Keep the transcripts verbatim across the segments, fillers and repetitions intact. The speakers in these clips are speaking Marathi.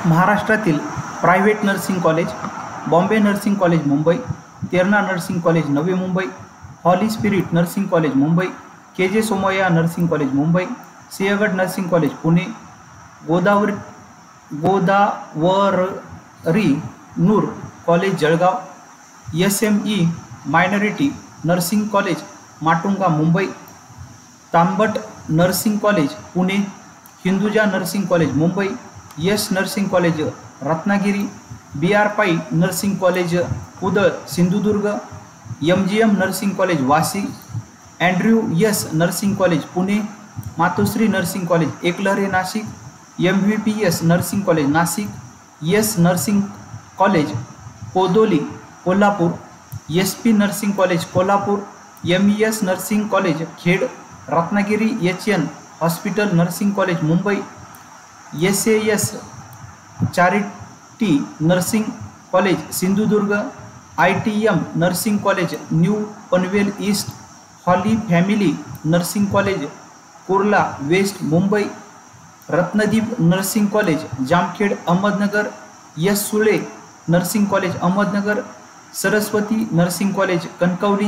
महाराष्ट्रातील private nursing college: Bombay nursing college Mumbai, Terna nursing college Navi Mumbai, holy spirit nursing college Mumbai, K J Somaiya nursing college Mumbai, Sinhgad nursing college Pune, Godavari Godavari Noor college Jalgaon, S M E minority nursing college Matunga Mumbai, Tambat nursing college Pune, Hinduja nursing college Mumbai, Yash nursing college Ratnagiri, B R Pai nursing college Kudal Sindhudurg, M G M nursing college Vashi, Andrews nursing college Pune, Matoshri nursing college Ekalhare Nashik, M V P S nursing college Nashik, yes nursing college Kodoli Kolhapur, S P nursing college Kolhapur, M E S nursing college Khed Ratnagiri, H N hospital nursing college Mumbai, S A S charity nursing college Sindhudurg, I T M nursing college new Panvel east, holy family nursing college Kurla west Mumbai, Ratnadeep nursing college Jamkhed Ahmednagar, S Sule nursing college Ahmednagar, Saraswati nursing college Kankavli,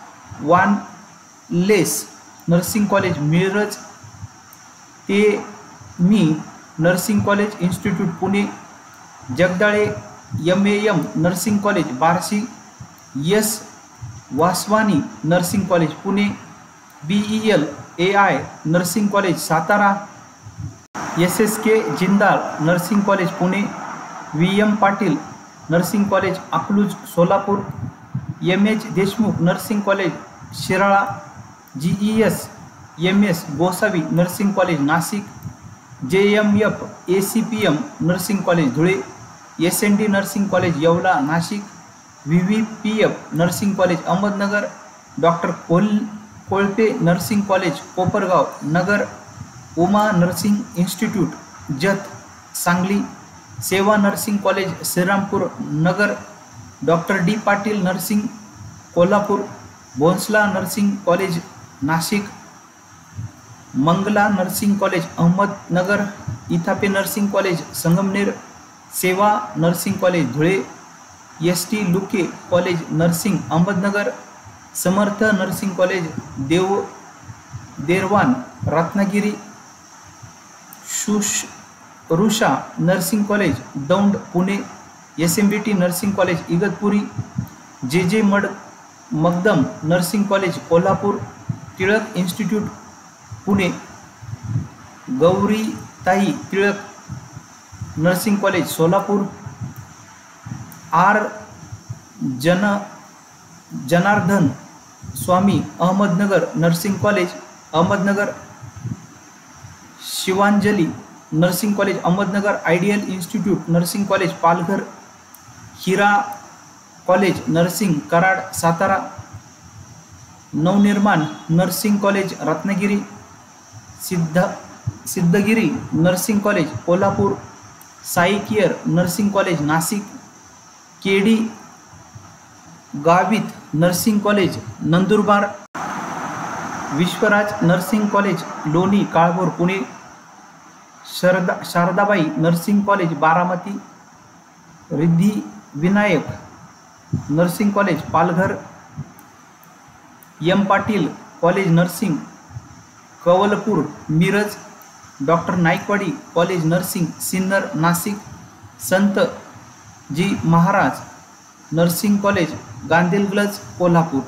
Wanless nursing college Miraj, ते मी nursing college institute Pune, Jagdale M A M nursing college Barshi, S Vaswani nursing college Pune, B E L A I nursing college Satara, S S K Jindal nursing college Pune, V M Patil nursing college Akluj Solapur, M H Deshmukh nursing college Shirala, G E S M S Gosavi nursing college Nashik, J M F A C P M nursing college Dhule, S N D nursing college Yeola Nashik, V V P F nursing college Ahmednagar, doctor कोल Kolpe nursing college Kopargaon Nagar, Uma nursing institute Jat Sangli, Seva nursing college Shrirampur Nagar, doctor D Patil nursing Kolhapur, Bhosala nursing college Nashik, Mangala nursing college Ahmednagar, Ithape nursing college Sangamner, Seva nursing college Dhule, S T लुके college nursing Ahmednagar, Samarth nursing college देव देरवान Ratnagiri, Shushrusha nursing college Daund Pune, S M B T nursing college Igatpuri, J J मड Magdum nursing college Kolhapur, Tilak institute Pune, Gauritai Tilak nursing college Solapur, R जन Janardan Swami Ahmednagar nursing college Ahmednagar, Shivanjali nursing college Ahmednagar, ideal institute nursing college Palghar, Hira college nursing Karad Satara, Navnirman nursing college Ratnagiri, सिद्ध Siddhagiri nursing college Kolhapur, Sai care nursing college Nashik, K D Gavit nursing college Nandurbar, Vishwaraj nursing college Loni Kalbhor Pune, Sharada Shardabai nursing college Baramati, Riddhi Vinayak nursing college Palghar, M Patil college nursing Kavalpur Miraj, doctor Naikwadi college nursing Sinnar Nashik, Sant G Maharaj nursing college Gandhilganj Kolhapur,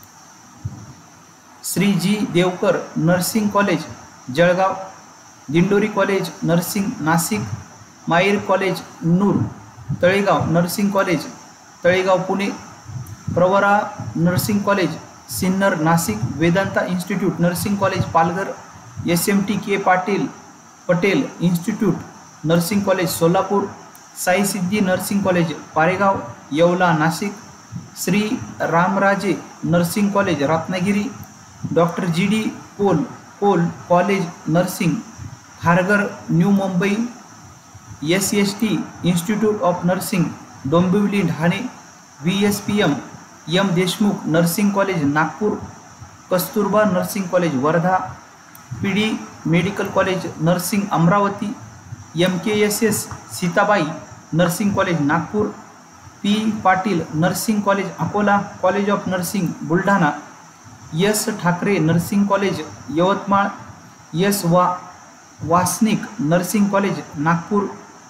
Shri G Devkar nursing college Jalgaon, Dindori college nursing Nashik, माईर college Noor Talegaon nursing college Talegaon Pune, Pravara nursing college Sinnar Nashik, Vedanta institute nursing college Palghar, S M T K Patil Patel institute nursing college Solapur, Sai Siddhi nursing college Paregaon Yeola Nashik, Shri Ramraje nursing college Ratnagiri, doctor G D Pol Pol college nursing Kharghar new Mumbai, S S T institute of nursing Dombivli Thane, V S P M M Deshmukh nursing college Nagpur, Kasturba nursing college Wardha, P D medical college nursing Amravati, M K S S Sitabai nursing college Nagpur, P Patil nursing college Akola, college of nursing Buldhana, S Thackeray nursing college Yavatmal, S वा वासनिक नर्सिंग कॉलेज नागपूर,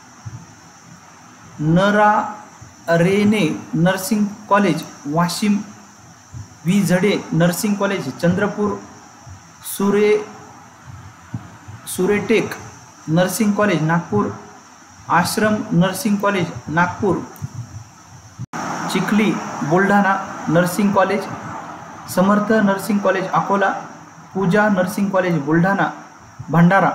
नरा रेने nursing college Washim, V Zade nursing college Chandrapur, सुरे Suretech nursing college Nagpur, Ashram nursing college Nagpur, Chikhli Buldhana nursing college, Samarth nursing college Akola, Pooja nursing college Buldhana Bhandara,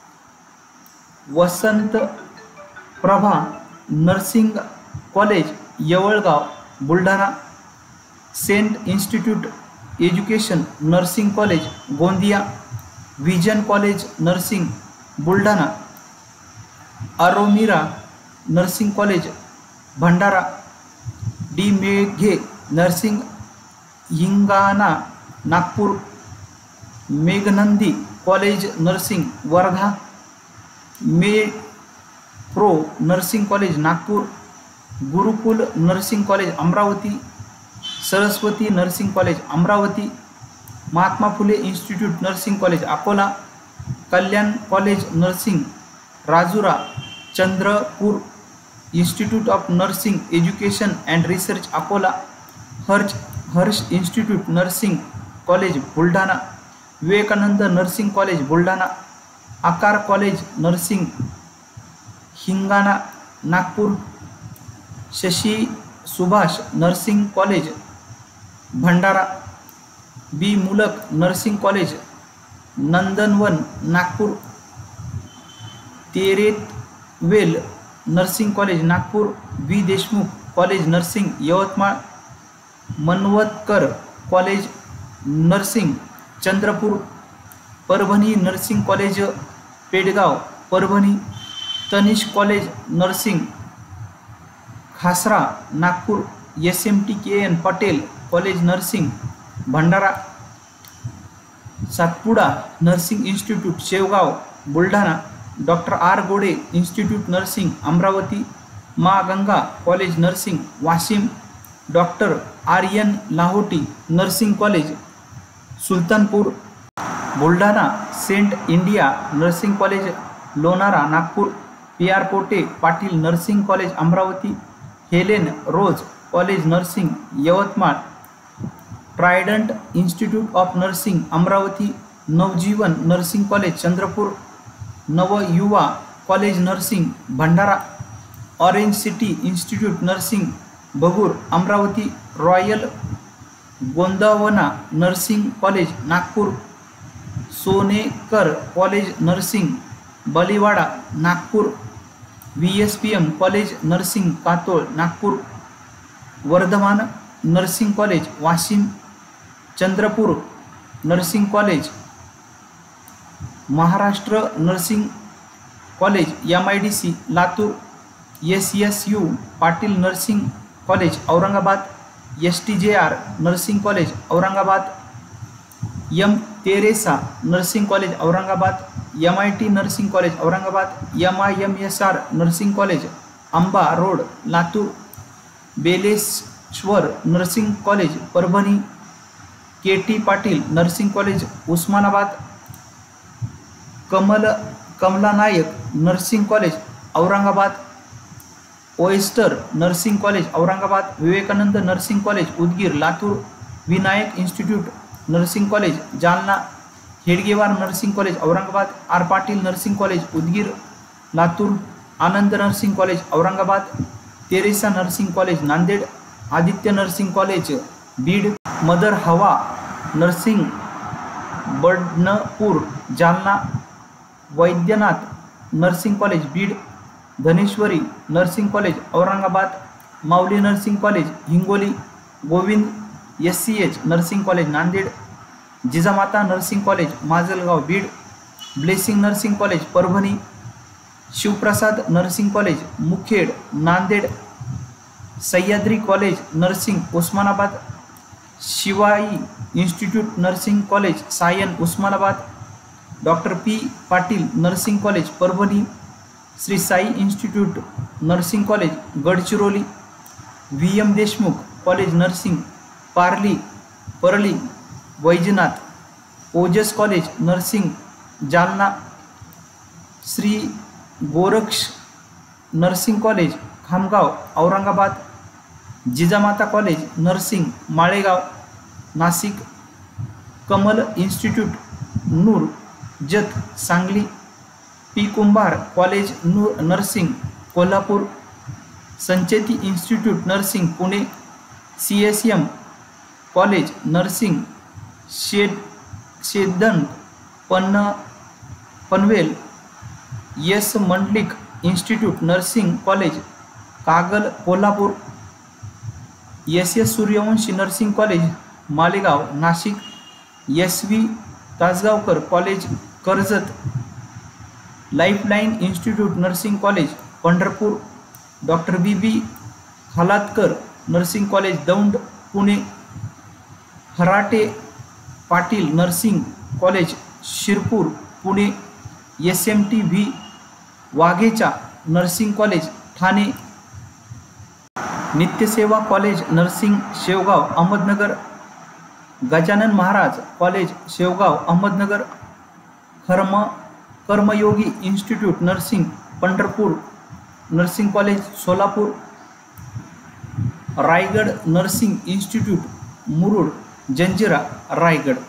Vasant Prabha nursing college Yavalgaon Buldhana, saint institute education nursing college Gondia, vision college nursing Buldhana, अरोमिरा nursing college Bhandara, D Meghe nursing Hingna Nagpur, Meghnandi college nursing Wardha, मे प्रो nursing college Nagpur, Gurukul nursing college Amravati, Saraswati nursing college Amravati, Mahatma Phule institute nursing college Akola, Kalyan college nursing Rajura Chandrapur, institute of nursing education and research Akola, Harsh Harsh institute nursing college Buldhana, Vivekananda nursing college Buldhana, Aakar college nursing Hingna Nagpur, Shashi Subhash nursing college Bhandara, B Mulak nursing college Nandanvan Nagpur, तेरेवेल nursing college Nagpur, B Deshmukh college nursing Yavatmal, Manavatkar college nursing Chandrapur, Parbhani nursing college Pedgaon Parbhani, Tanish college nursing Khasra Nagpur, S M T K N Patel college nursing Bhandara, Satpuda nursing institute Shevgaon Buldhana, doctor R Gode institute nursing Amravati, Maa Ganga college nursing Washim, doctor R N Lahoti nursing college Sultanpur Buldhana, saint India nursing college Lonara Nagpur, P R Pote Patil nursing college Amravati, Helen Rose college nursing Yavatmal, trident institute of nursing Amravati, Navjeevan nursing college Chandrapur, Navyuva college nursing Bhandara, orange city institute nursing Bagur Amravati, royal Gondwana nursing college Nagpur, Sonekar college nursing Baliwada Nagpur, V S P M college nursing Katol Nagpur, Vardhaman nursing college Washim, Chandrapur nursing college, Maharashtra nursing college M I D C Latur, S S U Patil nursing college Aurangabad, S T J R nursing college Aurangabad, M Teresa nursing college Aurangabad, M I T nursing college Aurangabad, M I M S R nursing college Amba road Latur, Beleshwar nursing college Parbhani, K T Patil nursing college Osmanabad, कमल Kamala Nayak nursing college Aurangabad, oyster nursing college Aurangabad, Vivekananda nursing college Udgir Latur, Vinayak institute nursing college Jalna, Hedgewar nursing college Aurangabad, R Patil nursing college Udgir Latur, Anand nursing college Aurangabad, Teresa nursing college Nanded, Aditya nursing college Beed, mother हवा nursing Badnapur Jalna, Vaidyanath nursing college Beed, Dhaneshwari nursing college Aurangabad, माऊली nursing college Hingoli, Govind S C H nursing college Nanded, Jijamata nursing college Majalgaon Beed, blessing nursing college Parbhani, Shivprasad nursing college Mukhed Nanded, Sahyadri college nursing Osmanabad, Shivai institute nursing college सायन Osmanabad, doctor P Patil nursing college Parbhani, Shri Sai institute nursing college Gadchiroli, V M Deshmukh college nursing Parli Parli Vaijnath, Ojas college nursing Jalna, Shri Goraksh nursing college Khamgaon Aurangabad, Jijamata college nursing Malegaon Nashik, Kamal institute Noor Jath Sangli, P Kumbhar college Noor nursing Kolhapur, Sancheti institute nursing Pune, C S M college nursing शेड शेदन पन्न Panvel, S Mandlik institute nursing college Kagal Kolhapur, S S Suryavanshi nursing college Malegaon Nashik, S V Tasgaonkar college Karjat, lifeline institute nursing college Pandharpur, doctor B B Khalatkar nursing college Daund Pune, Harate Patil nursing college Shirpur Pune, S M T V वाघेचा nursing college Thane, नित्यसेवा college nursing Shevgaon Ahmednagar, Gajanan Maharaj college Shevgaon Ahmednagar, कर्म Karmayogi institute nursing Pandharpur nursing college Solapur, Raigad nursing institute Murud Janjira Raigad.